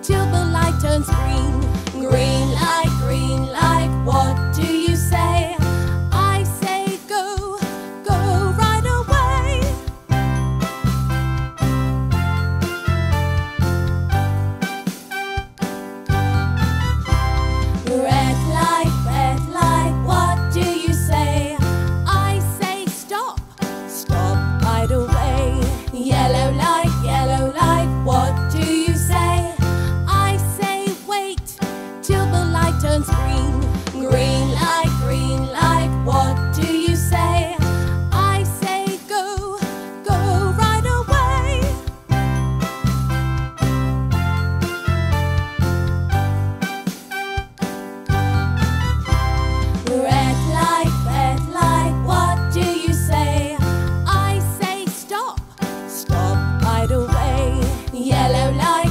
till the light turns green. Green light, what do you say? I say go, go right away. Red light, what do you say? I say stop, stop right away. Yellow light, what do you say? I say wait till the light turns green. Green light, what do you say? I say go, go right away. Red light, what do you say? I say stop, stop right away. Yellow light.